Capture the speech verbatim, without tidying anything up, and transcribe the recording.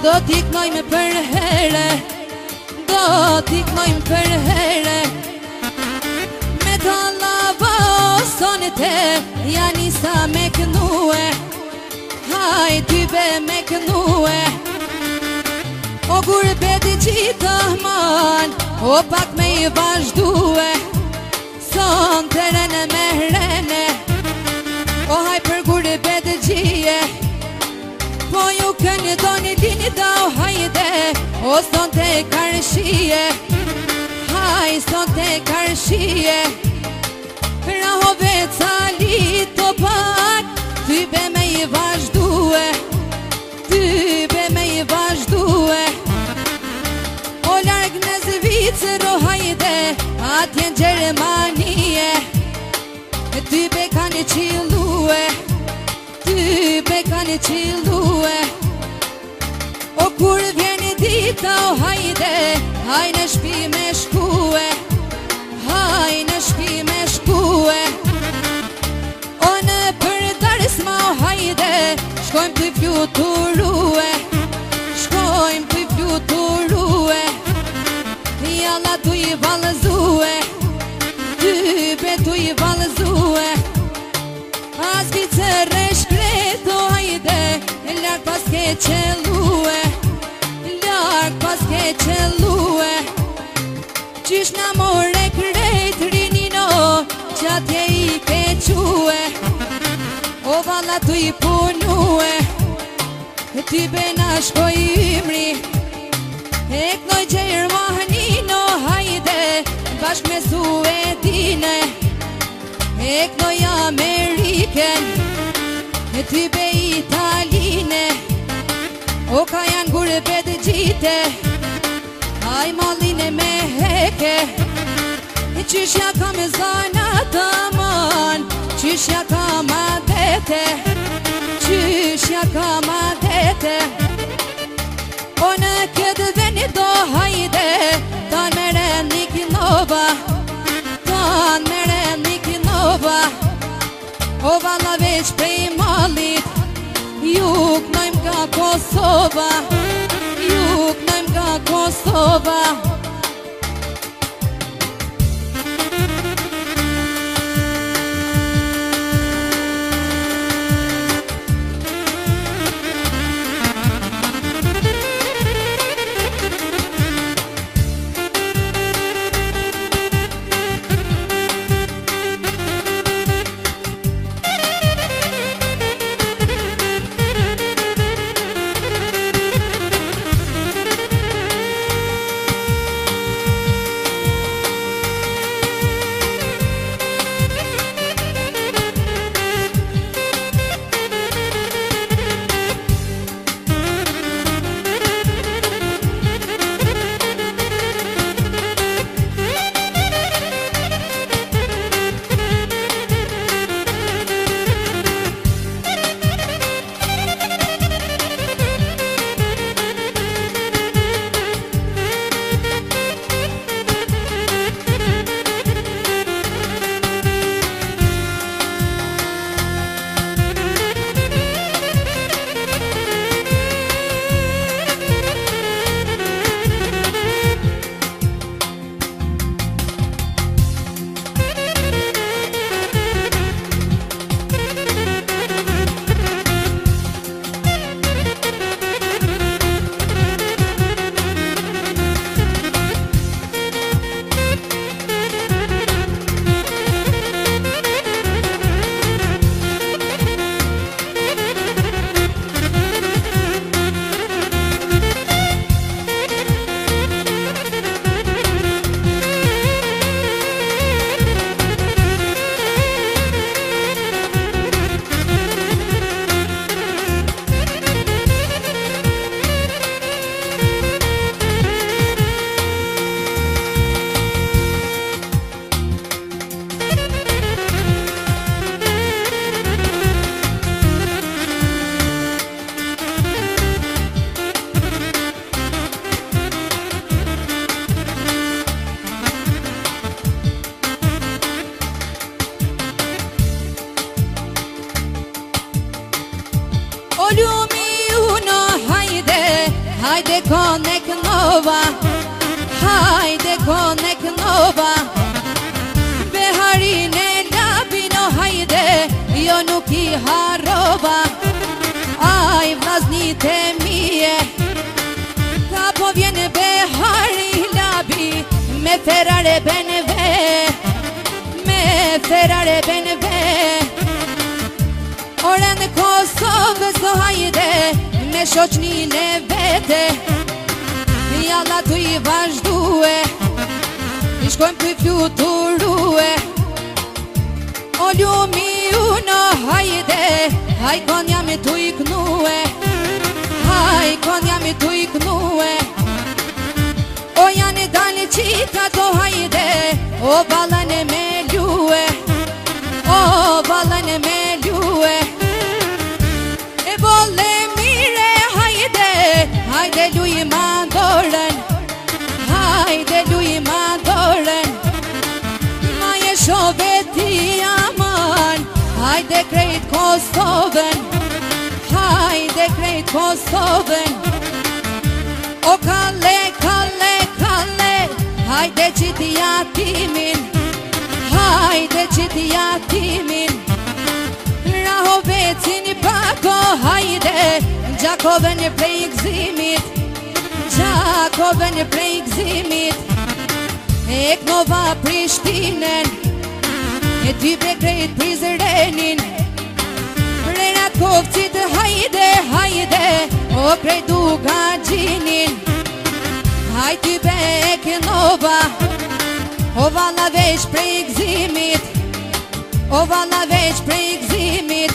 Do t'i knojmë për here, do t'i knojmë për here. Me të lava o sonete, janë isa me kënue. Haj ty be me kënue. O gurbet i qitë man, o pak me i vazhdue. Son të rene me rene, o haj për gurbet i gjie. Po ju kënë do një dini da o hajde, o son të karshie. Haj son të karshie. Rahove calit të pak, ty be me i vazhdue. Ty be me i vazhdue. O larg në Zvicër o hajde, atje në Gjermanie. Ty be ka një qilue, ty be ka një qilue. O kur vjeni dita o hajde, haj në shpi me shkue. Haj në shpi me shkue. O në për darsma o hajde, shkojmë të fluturue. Shkojmë të fluturue. Jalla tu i valëzue, ty be tu i valëzue. As Zvicër e shkret o hajde, larg pas ke qelue. Larg pas ke qelue. Qysh na more krejt rinino, qatje i ke que. O valla tu i punue, ty be na shkoj imri. E knoj Gjermanino hajde, bashk me Suedine. E knoj Ameriken, ty be Italine. O ka janë gurbet gjite, aj malline me heke. Qyshja ka me zana të man, qyshja ka ma dete. Qyshja ka ma dete. O në këtë veni do hajde, tanë mere një kinova. Tanë mere një kinova. O valla veç prej malit, ju knojmë ka Kosova. Ju knojmë ka Kosova. nova, hajde konek nova. Beharin e labino hajde, jo nuk i harrova. Aj vllaznit e mije, ka po vjene behari labi, me Ferrari B M W, me Ferrari B M W. Ore në Kosovë s'ko hajde, me shoqnin e vete, jalla tu i vazhdue, i shkojmë tu i fluturue. O ljumi uno hajde, haj kon jam i tu i knue, haj kon jam i tu i knue. O janë i dalë qita to hajde, o balën e me ljue, o balën e me ljue. E bolle mire hajde, hajde luj ma dorën, hajde luj ma dorën. Ma je shove ti aman, hajde krejt Kosovën, hajde krejt Kosovën. O kalle, kalle, kalle, hajde qiti jatimin, hajde qiti jatimin. Raho vecin i bako, hajde, Gjakovën e prej gzimit, Gjakovën e prej gzimit. E knova Prishtinen, e ty be krejt Prizrenin. Prejnat Kovcit hajde, hajde, o krejt Duga Gjinin. Hajty be e knova, o valla veç prej gzimit, o valla veç prej gzimit.